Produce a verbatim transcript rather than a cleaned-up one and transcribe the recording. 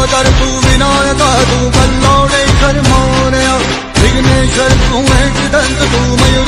कर तू विनायक तू बल्लोड़ेश्वर मोरया विघ्नेश्वर तू है दंत तू मयूर